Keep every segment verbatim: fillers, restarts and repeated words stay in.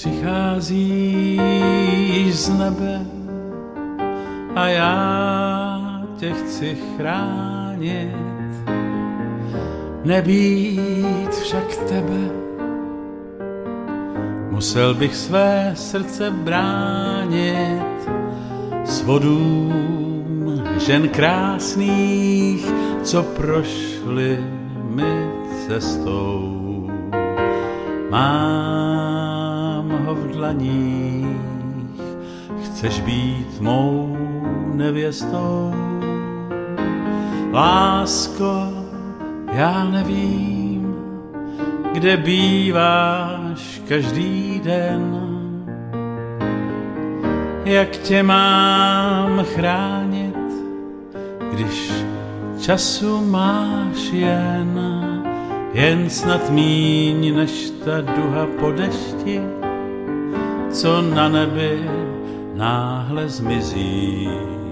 Přicházíš z nebe a já tě chci chránit, nebýt však tebe, musel bych své srdce bránit svodům žen krásných, co prošly mi cestou. Mám ho v dlaních, chceš být mou nevěstou. Lásko, já nevím, kde býváš každý den, jak tě mám chránit, když času máš jen, jen snad míň než ta duha po dešti, co na nebi náhle zmizí,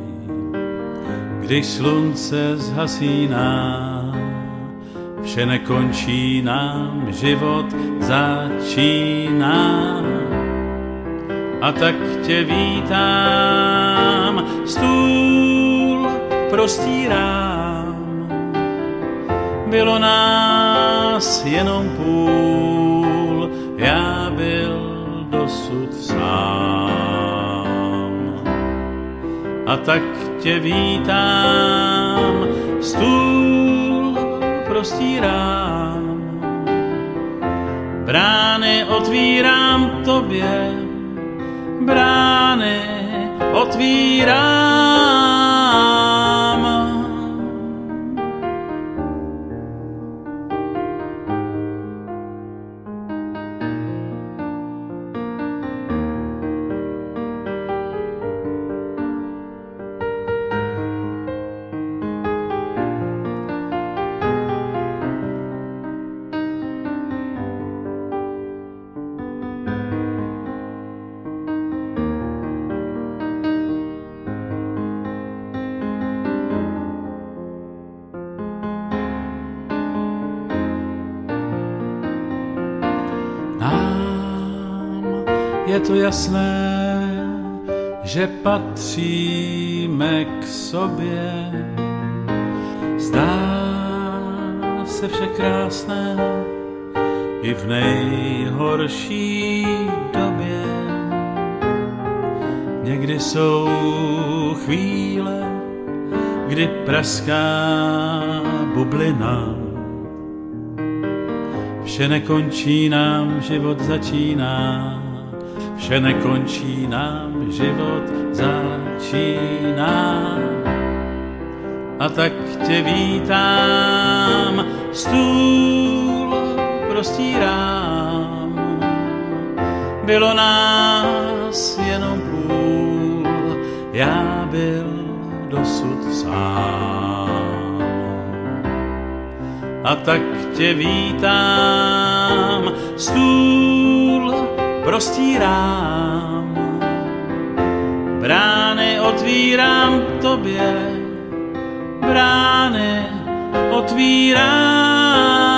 když slunce zhasíná. Vše nekončí, nám život začíná. A tak tě vítám, stůl prostírám. Bylo nás jenom půl, já byl dosud sám. A tak tě vítám, stůl prostírám. Brány otvírám tobě, brány otvírám. Je to jasné, že patříme k sobě. Zdá se vše krásné i v nejhorší době. Někdy jsou chvíle, kdy praská bublina. Vše nekončí, nám život začíná. Vše nekončí, nám život začíná. A tak tě vítám, stůl prostírám. Bylo nás jenom půl, já byl dosud sám. A tak tě vítám, stůl prostírám. Brány otvírám tobě, brány otvírám.